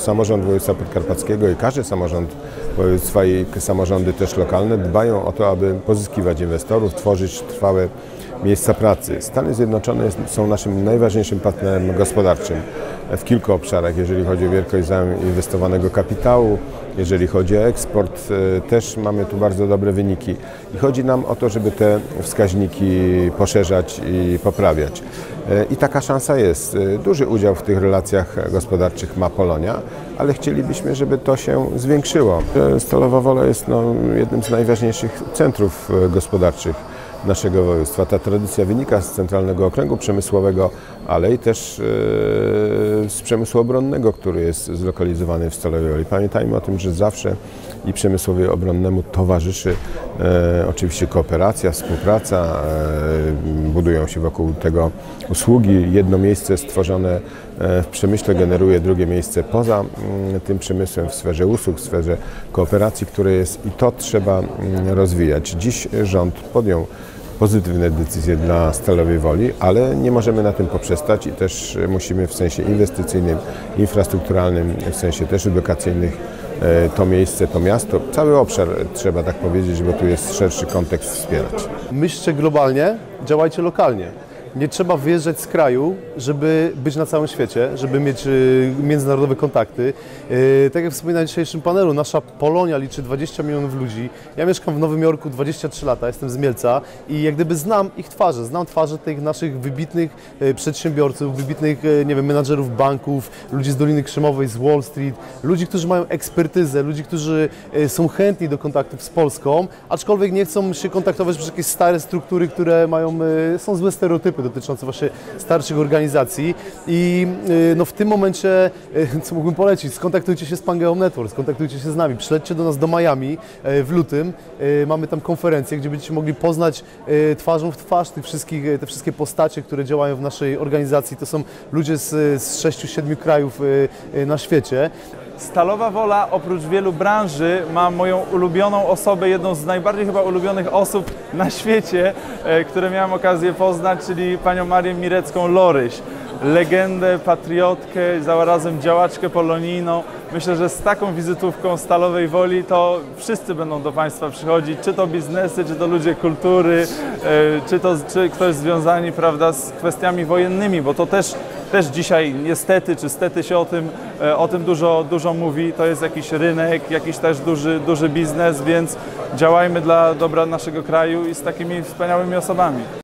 Samorząd województwa podkarpackiego i każdy samorząd województwa i samorządy też lokalne dbają o to, aby pozyskiwać inwestorów, tworzyć trwałe miejsca pracy. Stany Zjednoczone są naszym najważniejszym partnerem gospodarczym w kilku obszarach, jeżeli chodzi o wielkość zainwestowanego kapitału, jeżeli chodzi o eksport, też mamy tu bardzo dobre wyniki i chodzi nam o to, żeby te wskaźniki poszerzać i poprawiać. I taka szansa jest. Duży udział w tych relacjach gospodarczych ma Polonia, ale chcielibyśmy, żeby to się zwiększyło. Stalowa Wola jest jednym z najważniejszych centrów gospodarczych naszego województwa. Ta tradycja wynika z Centralnego Okręgu Przemysłowego, ale i też z przemysłu obronnego, który jest zlokalizowany w Stalowej Woli. Pamiętajmy o tym, że zawsze i przemysłowi obronnemu towarzyszy oczywiście kooperacja, współpraca, budują się wokół tego usługi. Jedno miejsce stworzone w przemyśle generuje drugie miejsce poza tym przemysłem w sferze usług, w sferze kooperacji, które jest i to trzeba rozwijać. Dziś rząd podjął pozytywne decyzje dla Stalowej Woli, ale nie możemy na tym poprzestać i też musimy w sensie inwestycyjnym, infrastrukturalnym, w sensie też edukacyjnych to miejsce, to miasto, cały obszar trzeba tak powiedzieć, bo tu jest szerszy kontekst wspierać. Myślcie globalnie, działajcie lokalnie. Nie trzeba wyjeżdżać z kraju, żeby być na całym świecie, żeby mieć międzynarodowe kontakty. Tak jak wspominałem w dzisiejszym panelu, nasza Polonia liczy 20 milionów ludzi. Ja mieszkam w Nowym Jorku 23 lata, jestem z Mielca i jak gdyby znam ich twarze, znam twarze tych naszych wybitnych przedsiębiorców, wybitnych, nie wiem, menadżerów banków, ludzi z Doliny Krzemowej, z Wall Street, ludzi, którzy mają ekspertyzę, ludzi, którzy są chętni do kontaktów z Polską, aczkolwiek nie chcą się kontaktować przez jakieś stare struktury, które są złe stereotypy dotyczące właśnie starszych organizacji i w tym momencie, co mógłbym polecić, skontaktujcie się z Pangea Network, skontaktujcie się z nami, przylećcie do nas do Miami w lutym, mamy tam konferencję, gdzie będziecie mogli poznać twarzą w twarz te wszystkie postacie, które działają w naszej organizacji, to są ludzie z 6-7 krajów na świecie. Stalowa Wola oprócz wielu branży ma moją ulubioną osobę, jedną z najbardziej chyba ulubionych osób na świecie, które miałem okazję poznać, czyli panią Marię Mirecką-Loryś. Legendę, patriotkę, zarazem działaczkę polonijną. Myślę, że z taką wizytówką Stalowej Woli to wszyscy będą do Państwa przychodzić, czy to biznesy, czy to ludzie kultury, czy ktoś związani, prawda, z kwestiami wojennymi, bo to też dzisiaj niestety czy stety się o tym dużo mówi. To jest jakiś rynek, jakiś też duży biznes, więc działajmy dla dobra naszego kraju i z takimi wspaniałymi osobami.